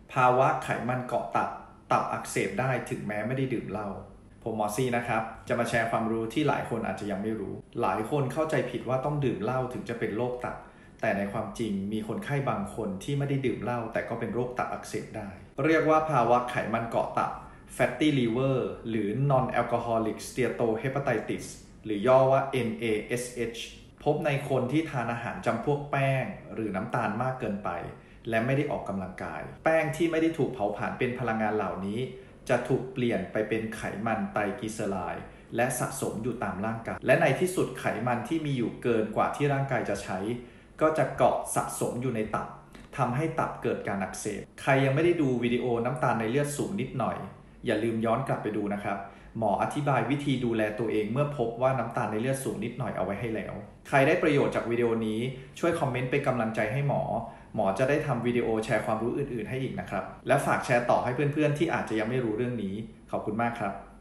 ภาวะไขมันเกาะตับอักเสบได้ถึงแม้ไม่ได้ดื่มเหล้าผมหมอซี่นะครับจะมาแชร์ความรู้ที่หลายคนอาจจะยังไม่รู้หลายคนเข้าใจผิดว่าต้องดื่มเหล้าถึงจะเป็นโรคตับแต่ในความจริงมีคนไข้บางคนที่ไม่ได้ดื่มเหล้าแต่ก็เป็นโรคตับอักเสบได้เรียกว่าภาวะไขมันเกาะตับ fatty liver หรือ non-alcoholic steatohepatitis หรือย่อว่า NASH พบในคนที่ทานอาหารจำพวกแป้งหรือน้ำตาลมากเกินไปและไม่ได้ออกกำลังกายแป้งที่ไม่ได้ถูกเผาผลาญเป็นพลังงานเหล่านี้จะถูกเปลี่ยนไปเป็นไขมันไตรกลีเซอไรด์และสะสมอยู่ตามร่างกายและในที่สุดไขมันที่มีอยู่เกินกว่าที่ร่างกายจะใช้ก็จะเกาะสะสมอยู่ในตับทำให้ตับเกิดการอักเสบใครยังไม่ได้ดูวิดีโอน้ำตาลในเลือดสูงนิดหน่อยอย่าลืมย้อนกลับไปดูนะครับหมออธิบายวิธีดูแลตัวเองเมื่อพบว่าน้ำตาลในเลือดสูงนิดหน่อยเอาไว้ให้แล้วใครได้ประโยชน์จากวิดีโอนี้ช่วยคอมเมนต์เป็นกำลังใจให้หมอจะได้ทำวิดีโอแชร์ความรู้อื่นๆให้อีกนะครับและฝากแชร์ต่อให้เพื่อนๆที่อาจจะยังไม่รู้เรื่องนี้ขอบคุณมากครับ